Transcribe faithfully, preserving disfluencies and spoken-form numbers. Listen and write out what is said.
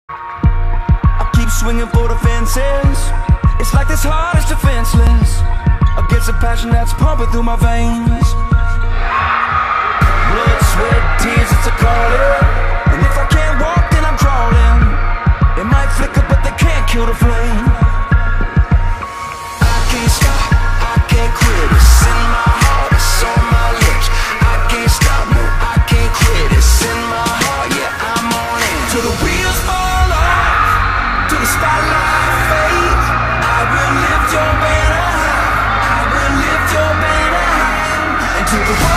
I keep swinging for the fences. It's like this heart is defenseless against a passion that's pumping through my veins. Blood, sweat, tears, it's a calling. And if I can't walk, then I'm crawling. It might flicker, but they can't kill the flame. I can't stop, I can't quit. It's in my heart, it's on my lips. I can't stop, no, I can't quit. It's in my heart, yeah, I'm on it. Till the wheels fall off, till the spotlight fades. I will lift your banner high, I will lift your banner high. Until the